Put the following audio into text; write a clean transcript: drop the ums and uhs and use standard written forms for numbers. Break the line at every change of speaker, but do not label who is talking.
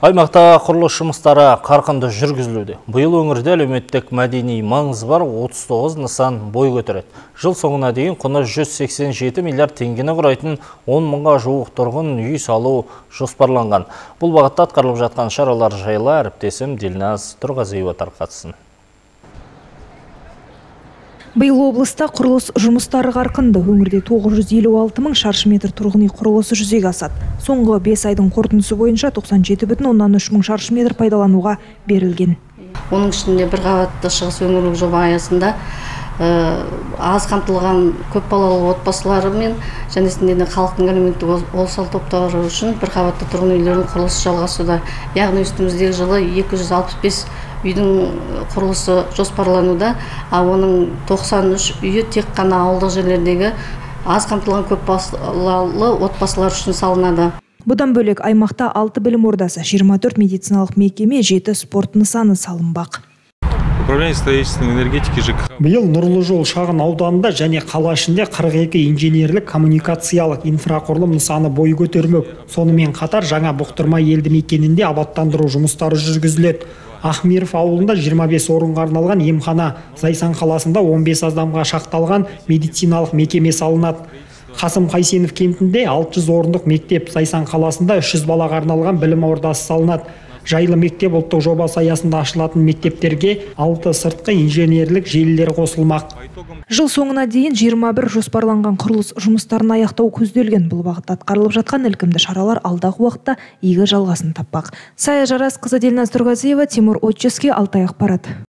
Аймақта құрылыс жұмыстары қарқынды жүргізілуде. Биыл өңірде әлеуметтік мәдени маңызы бар 39 нысан бой көтереді. Жыл соңына дейін құны 187 миллиард теңгені құрайтын 10 мыңға жуық тұрғын үй салу жоспарланған. Бұл бағытта атқарылып жатқан шаралар жайлы әріптесім Дилназ Тұрғазиева тарқатсын.
Биыл облыста құрылыс жұмыстары қарқынды. Өңірде 956 мың шаршы метр тұрғын үй құрылысы жүзеге асады. Соңғы 5 айдың қорытындысы бойынша 97,3 мың шаршы метр пайдалануға берілген.
Оның ішінде бір қабатты шығыс өңірлік жоба аясында аз қамтылған көпбалалы отбасылары мен және халықтың әлеуметтік осал топтары үшін бір қабатты тұрғын үйлердің құрылысы жалғасуда. Яғни үстіміздегі жылы 265 үйдің құрылысы жоспарлануда, оның 93 үйі тек қана ауылдық жерлердегі аз қамтылған көпбалалы отбасылар үшін салынады.
Бұдан бөлек аймақта 6 білім ордасы, 24 медициналық мекеме, 7 спорт нысаны салынбақ.
Управление строительной энергетики ЖКХ.
Биыл Нұрлы жол шағын ауданында және қала ішінде 42 инженерлік коммуникациялық инфрақұрылым нысаны бой көтермек. Сонымен қатар жаңа Бұқтырма елді мекенінде абаттандыру жұмыстары жүргізіледі. Ахмиров ауылында 25 орынға арналған емхана, Зайсан қаласында 15 адамға шақталған медициналық мекеме салынады. Қасым Қайсенов кентінде 600 орындық мектеп, Зайсан қаласында 300 балаға арналған білім ордасы салынады. Жайлы мектеп ұлттық жобасы аясында ашылатын мектептерге 6 сыртқы инженерлік желілер қосылмақ.
Жыл соңына дейін 21 жоспарланған құрылыс жұмыстарын аяқтау көзделген. Бұл бағытта атқарылып жатқан ілкімді шаралар алдағы уақытта игі жалғасын таппақ. Сая Жарасқызы, Дилназ Тұрғазиева, Тимур Отческий, Алтай ақпарат.